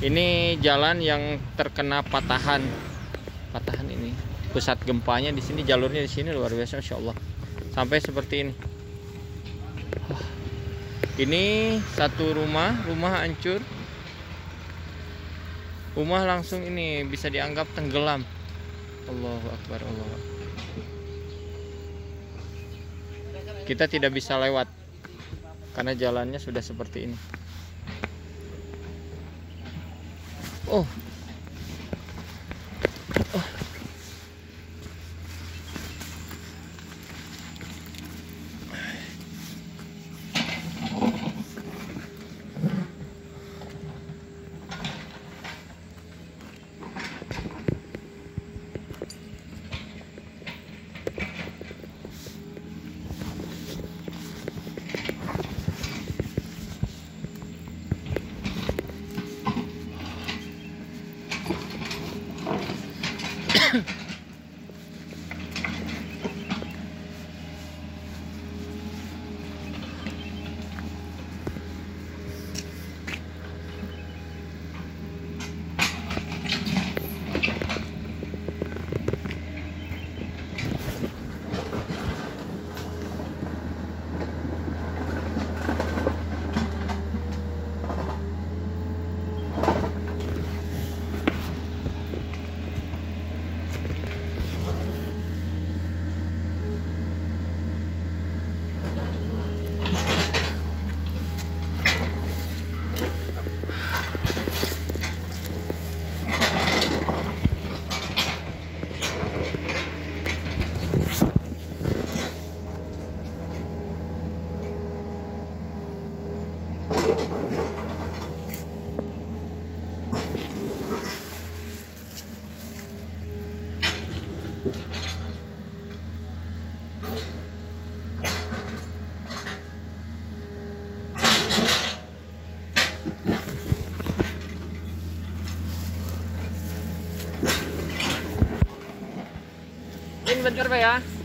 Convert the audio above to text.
Ini jalan yang terkena patahan ini. Pusat gempanya di sini, jalurnya di sini luar biasa, Masya Allah. Sampai seperti ini. Ini satu rumah hancur. Rumah langsung ini bisa dianggap tenggelam. Allahu Akbar, Allahu Akbar. Kita tidak bisa lewat karena jalannya sudah seperti ini. Oh. Ini bentar Pak ya.